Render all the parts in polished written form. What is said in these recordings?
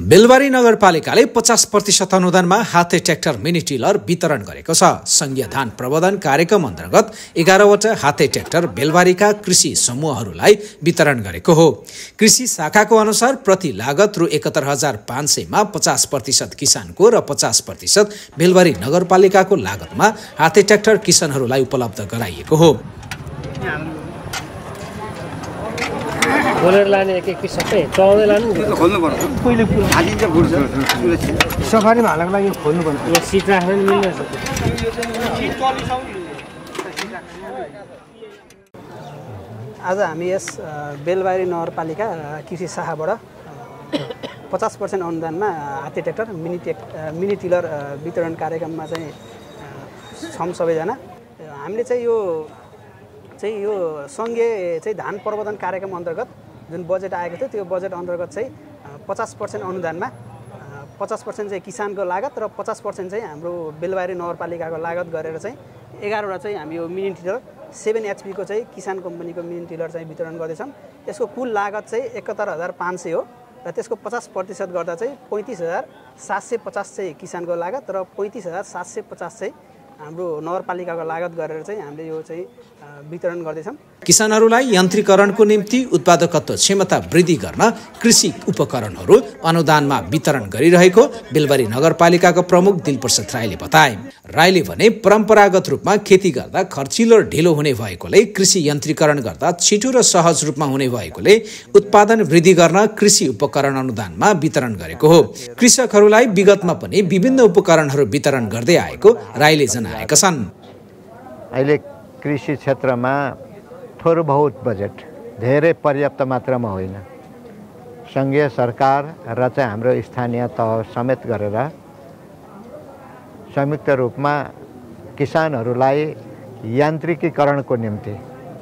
बेलबारी नगरपालिकाले 50% अनुदानमा हाते ट्र्याक्टर मिनी टिलर वितरण गरेको छ। संघीय धान प्रबन्धन कार्यक्रम अन्तर्गत 11वटा हाते ट्र्याक्टर बेलबारीका कृषि समूहहरूलाई वितरण गरेको हो। कृषि शाखाको अनुसार प्रति लागत रु 71,500 मा 50% किसानको र 50% बेलबारी नगरपालिकाको लागतमा हाते ट्र्याक्टर किसानहरूलाई उपलब्ध गराइएको हो। बोलेर लाने एक सबै चलाउँदै लानु खोल्नु पर्छ पहिले हालिन्छ घुर्छ सफारीमा हाल्नको लागि खोल्नु पर्छ। यो सिट राख्न मिल्दैन। आज हामी यस बेलबारी नगरपालिका कृषि शाखाबाट 50% अनुदानमा हाते ट्र्याक्टर मिनी टिलर वितरण कार्यक्रममा चाहिँ छौँ सबैजना। हामीले चाहिँ यो संघीय चाहिँ धान प्रबन्धन कार्यक्रम अन्तर्गत जुन बजेट आएको थियो त्यो बजेट अन्तर्गत चाहिँ 50% अनुदानमा 50% चाहिँ किसानको लागत र 50% चाहिँ हाम्रो बेलबारी नगरपालिकाको लागत गरेर चाहिँ 11वटा चाहिँ हामी यो मिनी टिलर 7 HP को चाहिँ किसान कम्पनीको मिनी टिलर चाहिँ वितरण गर्दैछौँ। यसको कुल लागत चाहिँ 71,500 हो र त्यसको 50% गर्दा चाहिँ 35,750 चाहिँ किसानको लागत र 35,750 चाहिँ हाम्रो नगरपालिकाको लागत गरेर चाहिँ हामीले यो चाहिँ वितरण गर्दैछौँ। किसानहरूलाई यन्त्रीकरणको निम्ति उत्पादकत्व क्षमता वृद्धि गर्न कृषि उपकरणहरू अनुदानमा वितरण गरिरहेको बेलबारी नगरपालिकाको प्रमुख दिलप्रसाद राईले बताए। राईले भने परम्परागत रूपमा खेती गर्दा खर्चिलो र ढिलो हुने भएकोले कृषि यन्त्रीकरण गर्दा छिटो र सहज रूपमा हुने भएकोले उत्पादन वृद्धि गर्न कृषि उपकरण अनुदानमा वितरण गरेको हो। कृषकहरूलाई विगतमा पनि विभिन्न उपकरणहरू वितरण गर्दै आएको राईले जनाएका छन्। अहिले कृषि क्षेत्रमा थोर बहुत बजेट धेरै पर्याप्त मात्रामा होइन। संघीय सरकार र चाहिँ हाम्रो स्थानीय तह समेत गरेर संयुक्त रूपमा किसानहरूलाई यान्त्रिकीकरणको निम्ति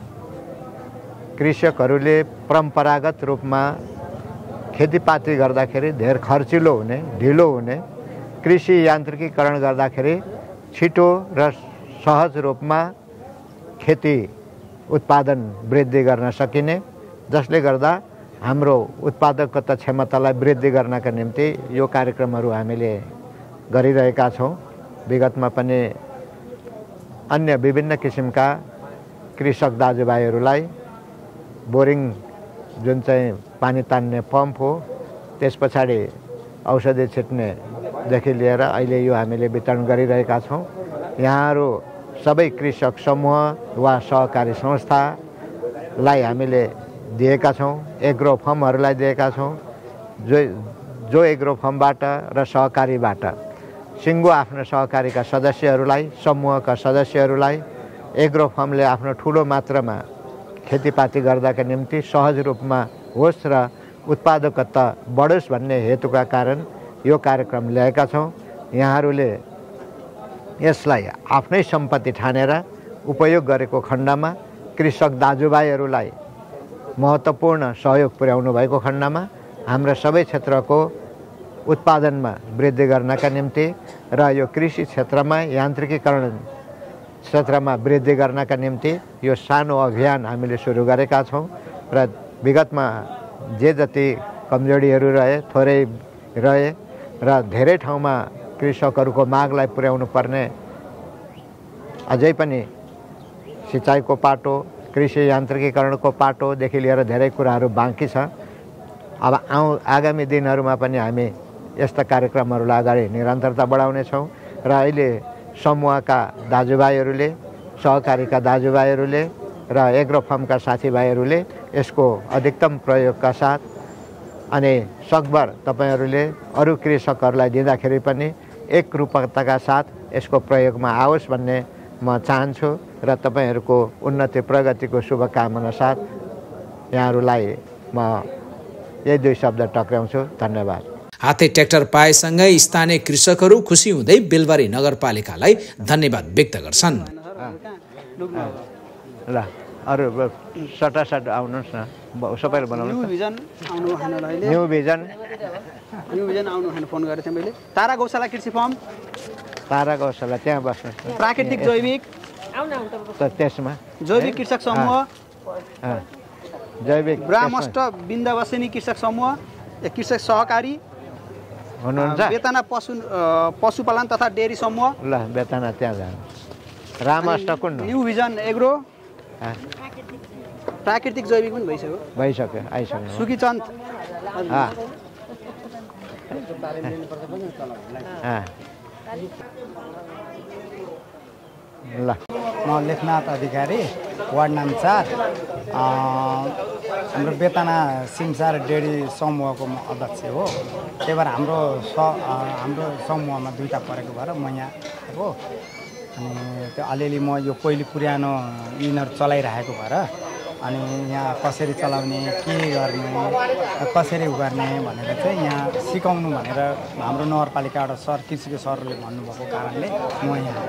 कृषकहरूले परम्परागत रूपमा खेतीपाती गर्दाखेरि धेर खर्चिलो हुने ढिलो हुने कृषि यान्त्रिकीकरण गर्दाखेरि छिटो र सहज रूपमा खेती उत्पादन वृद्धि गर्न सकिने, जसले गर्दा हाम्रो उत्पादकता क्षमतालाई वृद्धि गर्नका निम्ति यो कार्यक्रमहरू हामीले गरिरहेका छौँ। विगतमा पनि अन्य विभिन्न किसिमका कृषक दाजुभाइहरूलाई बोरिङ जुन चाहिँ पानी तान्ने पम्प हो, त्यस पछाडि औषधि छिट्नेदेखि लिएर अहिले यो हामीले वितरण गरिरहेका छौँ। यहाँहरू सबै कृषक समूह वा सहकारी संस्थालाई हामीले दिएका छौँ। एग्रो फर्महरूलाई दिएका छौँ। जो एग्रो फर्मबाट र सहकारीबाट सिङ्गो आफ्नो सहकारीका सदस्यहरूलाई, समूहका सदस्यहरूलाई एग्रो फर्मले आफ्नो ठुलो मात्रामा खेतीपाती गर्दाका निम्ति सहज रूपमा होस् र उत्पादकता बढोस् भन्ने हेतुका कारण यो कार्यक्रम ल्याएका छौँ। यहाँहरूले यसलाई आफ्नै सम्पत्ति ठानेर उपयोग गरेको खण्डमा कृषक दाजुभाइहरूलाई महत्त्वपूर्ण सहयोग पुर्याउनु भएको खण्डमा हाम्रो सबै क्षेत्रको उत्पादनमा वृद्धि गर्नका निम्ति र यो कृषि क्षेत्रमा यान्त्रिकीकरण क्षेत्रमा वृद्धि गर्नका निम्ति यो सानो अभियान हामीले सुरु गरेका छौँ। र विगतमा जे जति कमजोरीहरू रहे, थोरै रहे र धेरै ठाउँमा कृषकहरूको मागलाई पुर्याउनु पर्ने अझै पनि सिँचाइको पाटो, कृषि यान्त्रिकीकरणको पाटोदेखि लिएर धेरै कुराहरू बाँकी छ। अब आगामी दिनहरूमा पनि हामी यस्ता कार्यक्रमहरूलाई अगाडि निरन्तरता बढाउनेछौँ र अहिले समूहका दाजुभाइहरूले, सहकारीका दाजुभाइहरूले र एग्रो फर्मका साथीभाइहरूले यसको अधिकतम प्रयोगका साथ अनि सकभर तपाईँहरूले अरू कृषकहरूलाई दिँदाखेरि पनि एकरूपताका साथ यसको प्रयोगमा आओस् भन्ने म चाहन्छु र तपाईँहरूको उन्नति प्रगतिको शुभकामना साथ यहाँहरूलाई म यही 2 शब्द टक्राउँछु। धन्यवाद। हाते ट्र्याक्टर पाएसँगै स्थानीय कृषकहरू खुसी हुँदै बेलबारी नगरपालिकालाई धन्यवाद व्यक्त गर्छन्। ल अरू सटासट आउनुहोस् न, सबैले बनाउनु। न्यू भिजन आउनु खान फोन गरेको थिएँ मैले। तारा गौशाला कृषि फर्म, तारा गौशाला त्यहाँ बस्नुहोस्। प्राकृतिक जैविक त्यसमा जैविक कृषक समूह, जैविक ब्राह्मष्ट बिन्दवासिनी कृषक समूह, कृषक सहकारी, हुनुहुन्छ बेतना पशुपालन तथा डेयरी समूह ल बेतना त्यहाँ जानु रामाष्ट कुन न्यू भिजन एग्रो प्राकृतिक जैविक पनि भइसक्यो आइसक्यो सुकीचन्द ल म लेखनाथ अधिकारी वार्ड नम्बर 4 हाम्रो बेतना सिमसार डेरी समूहको म अध्यक्ष हो। त्यही भएर हाम्रो समूहमा दुईटा परेको भएर म यहाँ आएको। अनि त्यो अलिअलि म यो पहिले पुरानो युनियनहरू चलाइरहेको भएर अनि यहाँ कसरी चलाउने के गर्ने कसरी गर्ने भनेर चाहिँ यहाँ सिकाउनु भनेर हाम्रो नगरपालिकाबाट सर कृषिको सरले भन्नुभएको कारणले म यहाँ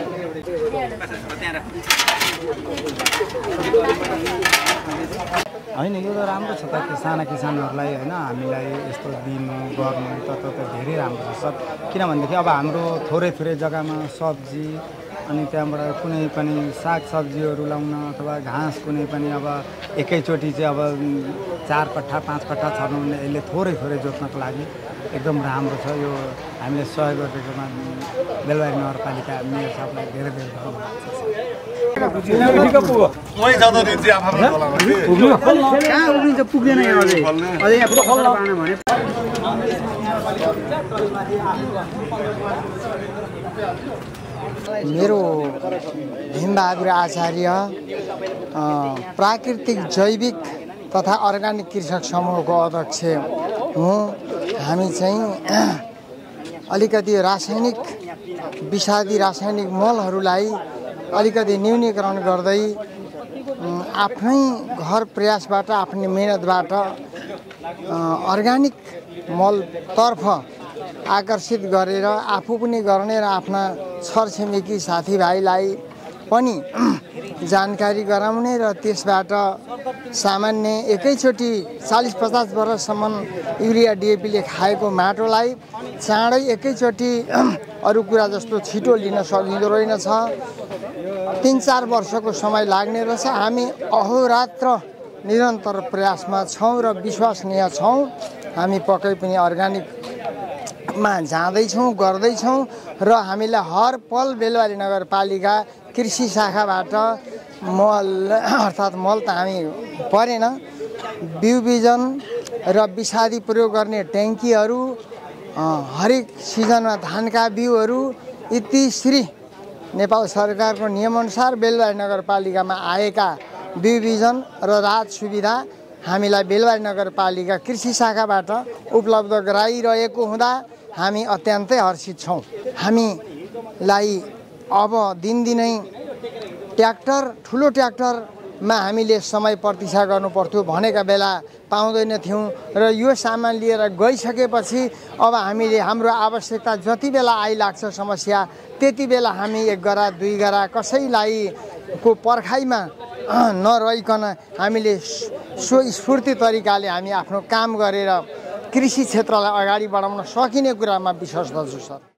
होइन यो त राम्रो छ त साना किसानहरूलाई होइन हामीलाई यस्तो दिनु गर्नु त धेरै राम्रो छ सब किनभनेदेखि अब हाम्रो थोरै जग्गामा सब्जी अनि त्यहाँबाट कुनै पनि साग सब्जीहरू लाउन अथवा घाँस कुनै पनि अब एकैचोटि चाहिँ अब 4 कट्ठा 5 कट्ठा छर्नु भने यसले थोरै जोत्नको लागि एकदम राम्रो छ। यो हामीले सहयोग गरेकोमा बेलबारी नगरपालिका मेयर साहबलाई धेरै धन्यवाद मेरो भीमबहादुर आचार्य प्राकृतिक जैविक तथा अर्ग्यानिक कृषक समूहको अध्यक्ष हुँ। हामी चाहिँ अलिकति विषादी रासायनिक मलहरूलाई अलिकति न्यूनीकरण गर्दै आफ्नै घर प्रयासबाट आफ्नै मेहनतबाट अर्ग्यानिक मलतर्फ आकर्षित गरेर आफू पनि गर्ने र आफ्ना छरछिमेकी साथीभाइलाई पनि जानकारी गराउने र त्यसबाट सामान्य एकैचोटि 40-50 वर्षसम्म युरिया डिएपीले खाएको माटोलाई चाँडै एकैचोटि अरू कुरा जस्तो छिटो लिन सकिँदो रहेनछ। 3-4 वर्षको समय लाग्ने रहेछ। हामी अहोरात्र निरन्तर प्रयासमा छौँ र विश्वसनीय छौँ। हामी पक्कै पनि अर्ग्यानिकमा जाँदैछौँ गर्दैछौँ र हामीलाई हर पल बेलबारी नगरपालिका कृषि शाखाबाट मल अर्थात् मल त हामी परेन बिउ बिजन र विषादी प्रयोग गर्ने ट्याङ्कीहरू हरेक सिजनमा धानका बिउहरू इत्यादि नेपाल सरकारको नियमअनुसार बेलबारी नगरपालिकामा आएका बिउ बिजन र राहत सुविधा हामीलाई बेलबारी नगरपालिका कृषि शाखाबाट उपलब्ध गराइरहेको हुँदा हामी अत्यन्तै हर्षित छौँ। हामीलाई अब दिनदिनै ट्र्याक्टर ठुलो ट्र्याक्टरमा हामीले समय प्रतीक्षा गर्नु पर्थ्यो भनेका बेला पाउँदैनथ्यौँ र यो सामान लिएर गइसकेपछि अब हामीले हाम्रो आवश्यकता जति बेला आइलाग्छ समस्या त्यति बेला हामी 1 गरा 2 गरा कसैलाई को पर्खाइमा नरहिकन हामीले स्वस्फूर्ति तरिकाले हामी आफ्नो काम गरेर कृषि क्षेत्रलाई अगाडि बढाउन सकिने कुरामा विश्वास गर्छु सर।